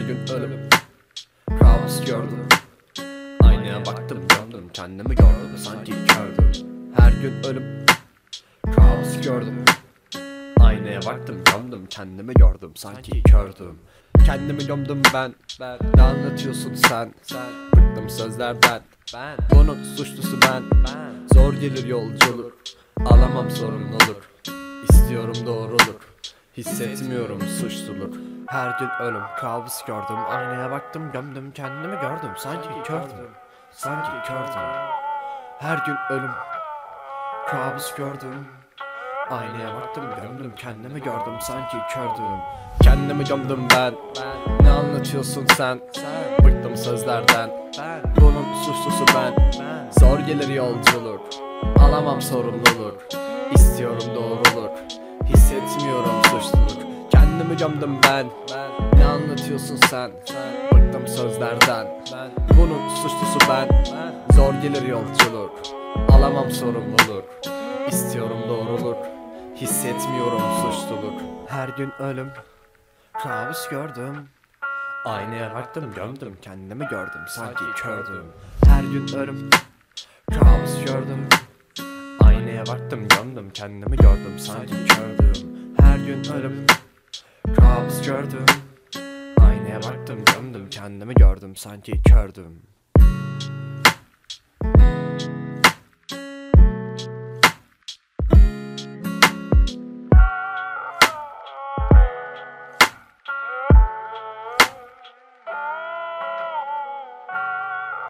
gün ölüm, kabus gördüm. Aynaya baktım döndüm, kendimi gördüm sanki kördüm. Her gün ölüm, kabus gördüm. Aynaya baktım döndüm, kendimi gördüm sanki kördüm. Kendimi gömdüm ben, ne anlatıyorsun sen? Bıktım sözlerden, bunun suçlusu ben. Zor gelir yolculuk, alamam sorumluluk. İstiyorum doğruluk, hissetmiyorum suçluluk. Her gün ölüm, kabus gördüm. Aynaya baktım gömdüm, kendimi gördüm sanki kördüm. Sanki kördüm. Her gün ölüm, kabus gördüm. Aynaya baktım gömdüm, kendimi gördüm sanki kördüm. Kendimi gömdüm ben, ne anlatıyorsun sen? Bıktım sözlerden, bunun suçlusu ben. Zor gelir yolculuk, alamam sorumluluk. İstiyorum doğruluk, hissetmiyorum suçluluk. Kendimi gömdüm ben, ne anlatıyorsun sen? Bıktım sözlerden, bunun suçlusu ben. Zor gelir yolculuk, alamam sorumluluk. İstiyorum doğruluk, hissetmiyorum suçluluk. Her gün ölüm, kabus gördüm. Aynaya baktım gömdüm, kendimi gördüm sanki kördüm. Her gün ölüm, kabus gördüm. Aynaya baktım gömdüm, kendimi gördüm sanki kördüm. Her gün ölüm, kabus gördüm. Aynaya baktım gömdüm, kendimi gördüm sanki kördüm.